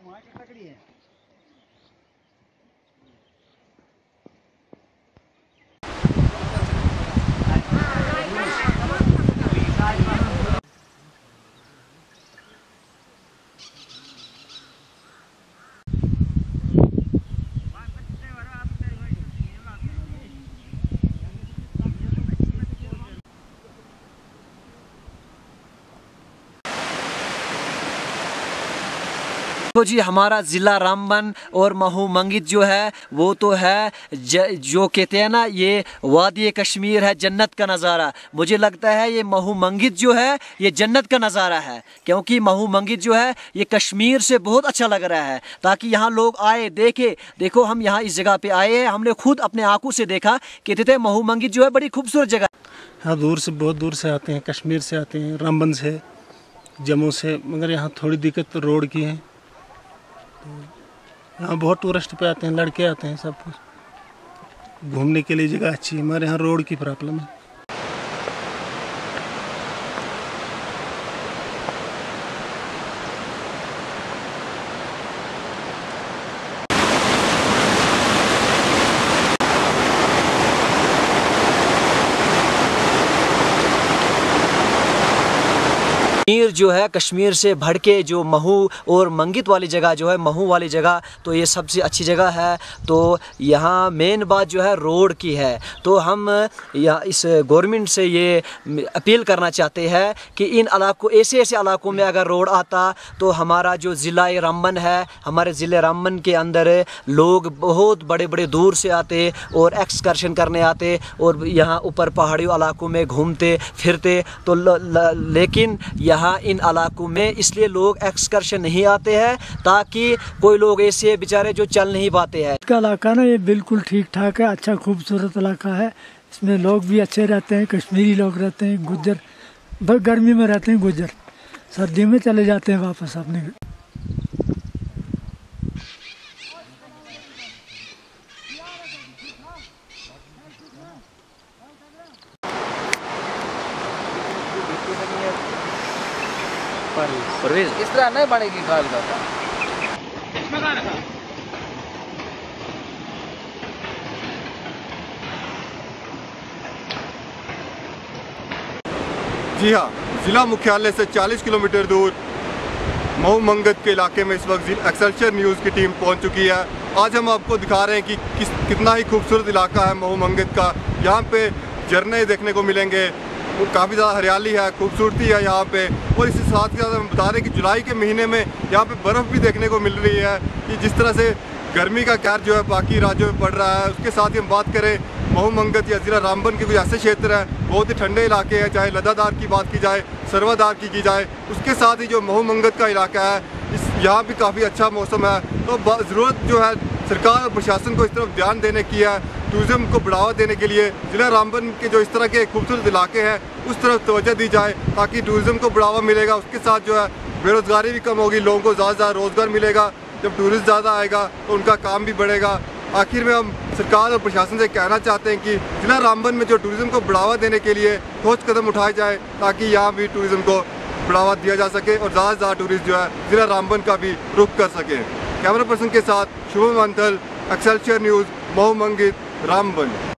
तो जी हमारा ज़िला रामबन और महू मंगित जो है वो तो है जो कहते हैं ना, ये वादी कश्मीर है, जन्नत का नज़ारा। मुझे लगता है ये महू मंगित जो है ये जन्नत का नज़ारा है, क्योंकि महू मंगित जो है ये कश्मीर से बहुत अच्छा लग रहा है। ताकि यहाँ लोग आए देखे। देखो हम यहाँ इस जगह पे आए हैं, हमने खुद अपने आंखों से देखा। कहते थे महू मंगित जो है बड़ी खूबसूरत जगह। हाँ, दूर से, बहुत दूर से आते हैं, कश्मीर से आते हैं, रामबन से, जम्मू से। मगर यहाँ थोड़ी दिक्कत रोड की है। तो यहाँ बहुत टूरिस्ट पे आते हैं, लड़के आते हैं, सब कुछ घूमने के लिए जगह अच्छी है। हमारे यहाँ रोड की प्रॉब्लम है। कश्मीर जो है, कश्मीर से बढ़ के जो महू और मंगित वाली जगह जो है, महू वाली जगह, तो ये सबसे अच्छी जगह है। तो यहाँ मेन बात जो है रोड की है। तो हम यहाँ इस गवर्नमेंट से ये अपील करना चाहते हैं कि इन इलाकों, ऐसे इलाकों में अगर रोड आता तो हमारा जो ज़िला रामबन है, हमारे ज़िले रामबन के अंदर लोग बहुत बड़े बड़े दूर से आते और एक्सकर्शन करने आते और यहाँ ऊपर पहाड़ी इलाकों में घूमते फिरते। तो लेकिन यहाँ इन इलाकों में इसलिए लोग एक्सकर्शन नहीं आते हैं, ताकि कोई लोग ऐसे बेचारे जो चल नहीं पाते हैं। इसका इलाका ना ये बिल्कुल ठीक ठाक है, अच्छा खूबसूरत इलाका है। इसमें लोग भी अच्छे रहते हैं, कश्मीरी लोग रहते हैं, गुज्जर गर्मी में रहते हैं, गुज्जर सर्दी में चले जाते हैं वापस अपने। परवेज इस तरह नहीं बनेगी खाल का। जी हाँ, जिला मुख्यालय से 40 किलोमीटर दूर महू मंगत के इलाके में इस वक्त एक्सलशियर न्यूज़ की टीम पहुंच चुकी है। आज हम आपको दिखा रहे हैं कि कितना ही खूबसूरत इलाका है महू मंगत का। यहाँ पे झरने देखने को मिलेंगे, काफ़ी ज़्यादा हरियाली है, खूबसूरती है यहाँ पे। और इसके साथ ही साथ हम बता रहे हैं कि जुलाई के महीने में यहाँ पे बर्फ़ भी देखने को मिल रही है। कि जिस तरह से गर्मी का कहर जो है बाकी राज्यों में पड़ रहा है, उसके साथ ही हम बात करें महू मंगत या ज़िला रामबन के कुछ ऐसे क्षेत्र हैं, बहुत ही ठंडे इलाके हैं, चाहे लदादार की बात की जाए, सरवादार की जाए। उसके साथ ही जो महू मंगत का इलाका है, यहाँ भी काफ़ी अच्छा मौसम है। तो ज़रूरत जो है सरकार और प्रशासन को इस तरफ ध्यान देने की है, टूरिज़्म को बढ़ावा देने के लिए ज़िला रामबन के जो इस तरह के खूबसूरत इलाके हैं उस तरफ तवज्जो दी जाए, ताकि टूरिज़्म को बढ़ावा मिलेगा। उसके साथ जो है बेरोज़गारी भी कम होगी, लोगों को ज़्यादा से ज़्यादा रोज़गार मिलेगा। जब टूरिस्ट ज़्यादा आएगा तो उनका काम भी बढ़ेगा। आखिर में हम सरकार और प्रशासन से कहना चाहते हैं कि ज़िला रामबन में जो टूरिज़्म को बढ़ावा देने के लिए ठोस कदम उठाए जाए, ताकि यहाँ भी टूरिज़्म को बढ़ावा दिया जा सके और ज़्यादा से ज़्यादा टूरिस्ट जो है ज़िला रामबन का भी रुख कर सके। कैमरा पर्सन के साथ शुभम अंथल, एक्सलशियर न्यूज़, महू मंगित, रामबन।